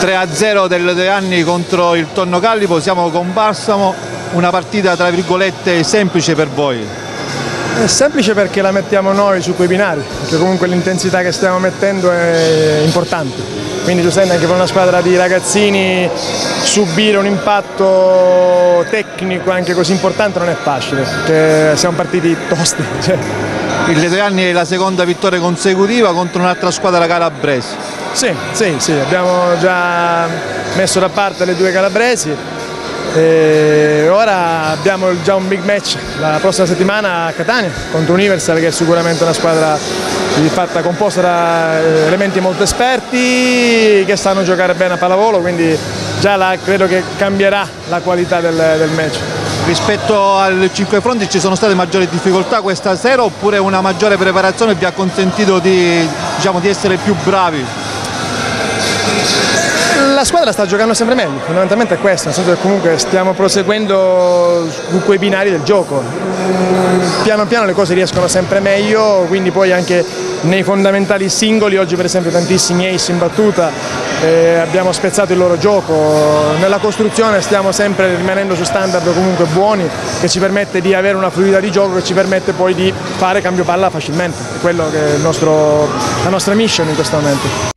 3-0 delle 2 anni contro il Tonno Callipo, siamo con Balsamo, una partita tra virgolette semplice per voi. È semplice perché la mettiamo noi su quei binari, perché comunque l'intensità che stiamo mettendo è importante. Quindi giustamente anche per una squadra di ragazzini subire un impatto tecnico anche così importante non è facile, perché siamo partiti tosti. Il 2 anni è la seconda vittoria consecutiva contro un'altra squadra calabrese. Sì, abbiamo già messo da parte le 2 calabresi e ora abbiamo già un big match la prossima settimana a Catania contro Universal, che è sicuramente una squadra composta da elementi molto esperti che sanno giocare bene a pallavolo, quindi già là credo che cambierà la qualità del match. Rispetto al 5 fronti ci sono state maggiori difficoltà questa sera, oppure una maggiore preparazione vi ha consentito di essere più bravi? La squadra sta giocando sempre meglio, fondamentalmente è questo, nel senso che comunque stiamo proseguendo su quei binari del gioco. Piano piano le cose riescono sempre meglio, quindi poi anche nei fondamentali singoli, oggi per esempio tantissimi ace in battuta, abbiamo spezzato il loro gioco. Nella costruzione stiamo sempre rimanendo su standard comunque buoni, che ci permette di avere una fluidità di gioco che ci permette poi di fare cambio palla facilmente. È quello che è la nostra mission in questo momento.